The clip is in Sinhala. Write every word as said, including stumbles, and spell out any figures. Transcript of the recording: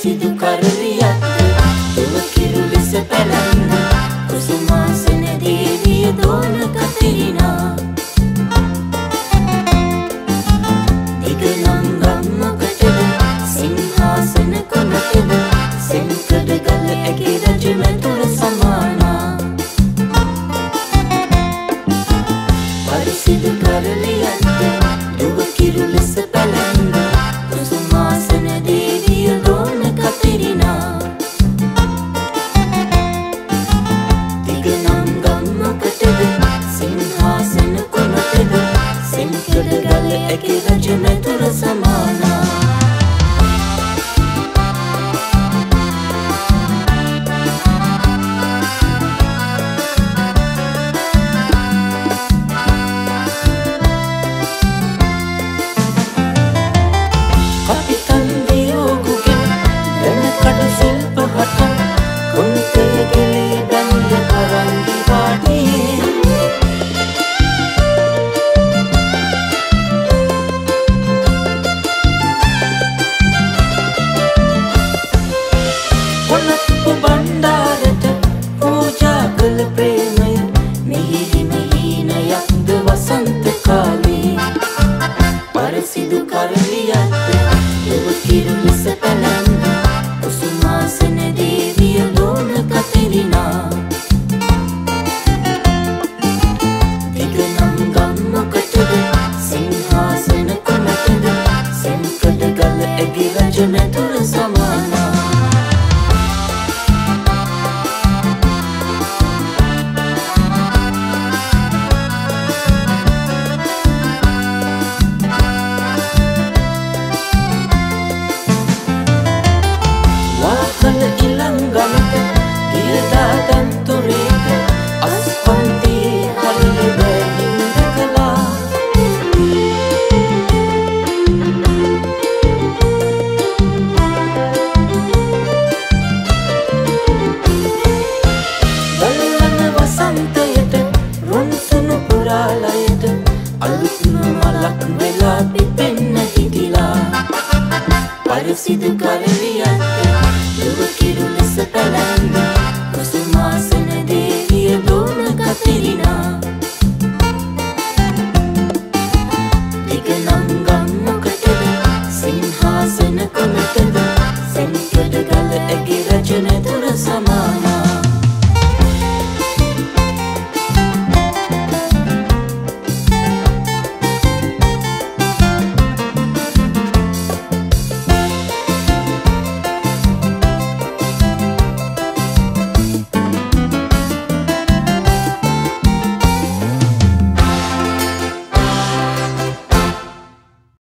සිදු කරලියත් දුව කිරුලෙස පැලඳ කුසුමාසන දේවිය දෝන කතිරිනා දිගනම් ගම්මකටද සිංහාසන කොනටද සෙන්කඩ ගල ඇගේ රජ මැදුර සමානා පරිසිදු කරලියත් දුව කිරුලෙස පැලඳ කුසුමාසන දේවිය දෝන කතිරිනා දිගනම් ගම්මකටද සිංහාසන කොනටද සෙන්කඩ ගල ඇගේ රජ මැදුර සමානා සිදු කරලියත් දුව කිරුලෙස පැලඳ කුසුමාසන දේවිය දෝන කතිරිනා දිගනම් ගම්මකටද සිංහාසන කොනටද සෙන්කඩ ගල ඇගේ රජ මැදුර සමානා සිදු කරලියත් දුව කිරුලෙස පැලඳ කුසුමාසන දේවිය දෝන කතිරිනා දිගනම් ගම්මකටද සිංහාසන කොනටද සෙන්කඩ ගල ඇගේ රජ මැදුර සමානා